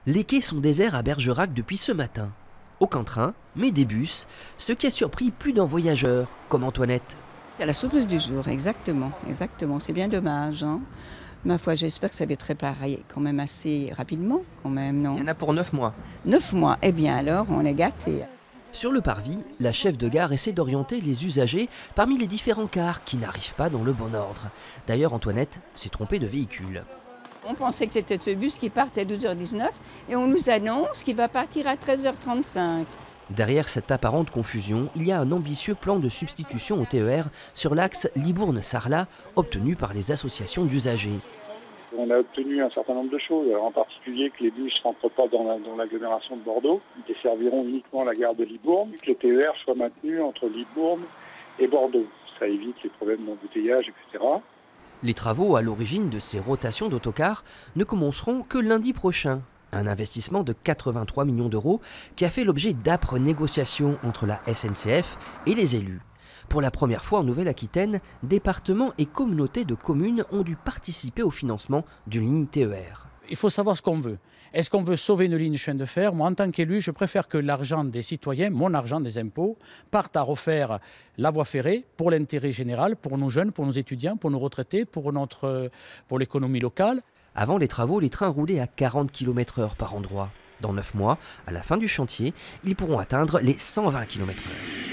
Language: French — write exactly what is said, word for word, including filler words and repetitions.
Les quais sont déserts à Bergerac depuis ce matin. Aucun train, mais des bus, ce qui a surpris plus d'un voyageur, comme Antoinette. C'est la surprise du jour, exactement, exactement. C'est bien dommage, hein. Ma foi, j'espère que ça va être réparé quand même assez rapidement, quand même, non? Il y en a pour neuf mois. Neuf mois, eh bien alors, on est gâtés. Sur le parvis, la chef de gare essaie d'orienter les usagers parmi les différents cars qui n'arrivent pas dans le bon ordre. D'ailleurs, Antoinette s'est trompée de véhicule. On pensait que c'était ce bus qui partait à douze heures dix-neuf et on nous annonce qu'il va partir à treize heures trente-cinq. Derrière cette apparente confusion, il y a un ambitieux plan de substitution au T E R sur l'axe Libourne-Sarlat, obtenu par les associations d'usagers. On a obtenu un certain nombre de choses, en particulier que les bus ne rentrent pas dans l'agglomération la, de Bordeaux, ils desserviront uniquement la gare de Libourne, que le T E R soit maintenu entre Libourne et Bordeaux. Ça évite les problèmes d'embouteillage, et cetera. Les travaux à l'origine de ces rotations d'autocars ne commenceront que lundi prochain. Un investissement de quatre-vingt-trois millions d'euros qui a fait l'objet d'âpres négociations entre la S N C F et les élus. Pour la première fois en Nouvelle-Aquitaine, départements et communautés de communes ont dû participer au financement d'une ligne T E R. Il faut savoir ce qu'on veut. Est-ce qu'on veut sauver une ligne de chemin de fer? Moi, en tant qu'élu, je préfère que l'argent des citoyens, mon argent des impôts, parte à refaire la voie ferrée pour l'intérêt général, pour nos jeunes, pour nos étudiants, pour nos retraités, pour, notre, pour l'économie locale. Avant les travaux, les trains roulaient à quarante kilomètres heure par endroit. Dans neuf mois, à la fin du chantier, ils pourront atteindre les cent vingt kilomètres heure.